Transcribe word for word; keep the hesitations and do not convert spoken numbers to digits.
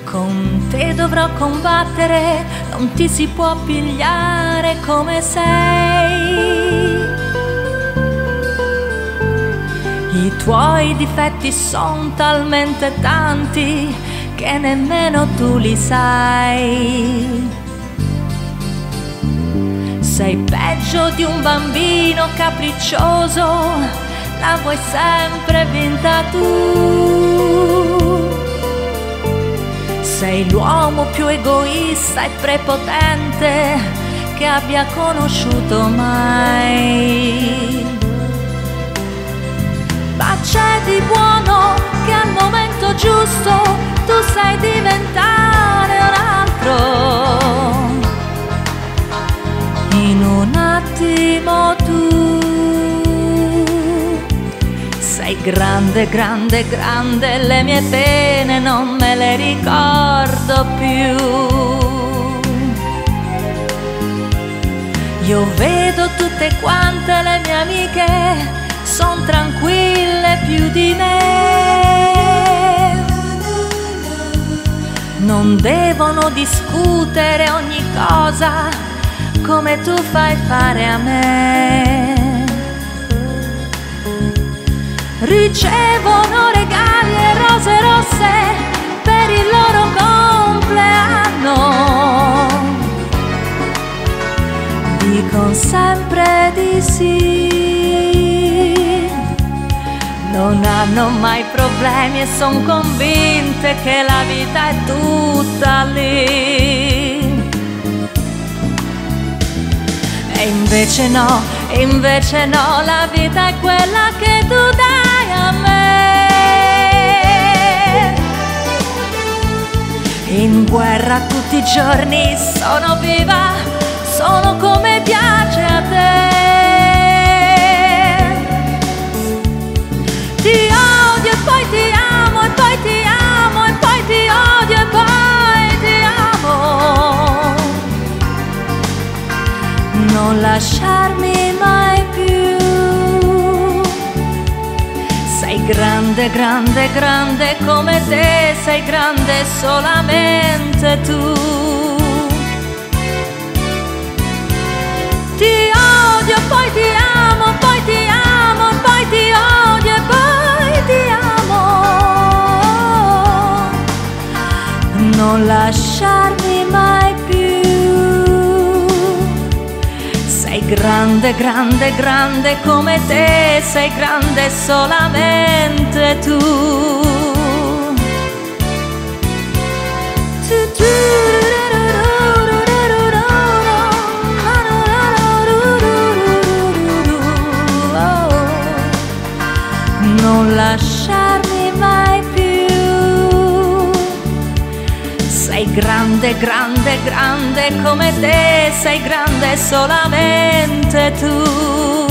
Con te dovrò combattere, non ti si può pigliare come sei. I tuoi difetti son talmente tanti che nemmeno tu li sai. Sei peggio di un bambino capriccioso, la vuoi sempre vinta tu. Sei l'uomo più egoista e prepotente che abbia conosciuto mai. Ma c'è di buono che al momento giusto tu sai diventare un altro. In un attimo tu sei grande, grande, grande, le mie pene non me le ricordo più. Io vedo tutte quante le mie amiche, son tranquille più di me. Non devono discutere ogni cosa come tu fai fare a me. Ricevono regali e rose rosse per il loro compleanno. Dicono sempre di sì. Non hanno mai problemi e son convinte che la vita è tutta lì. E invece no, e invece no, la vita è quella che tu dai a me. In guerra tutti i giorni sono viva, sono come piace a te. Ti odio e poi ti amo, e poi ti amo, e poi ti odio e poi ti amo. Non lasciarmi mai più. Sei grande, grande, grande come te, sei grande solamente tu. Ti odio, poi ti amo, poi ti amo, poi ti odio e poi ti amo. Non lasciarmi mai più. Sei grande, grande, grande come te, sei grande solamente tu. Non lasciarmi mai più. Sei grande, grande, grande come te, sei grande solamente tu.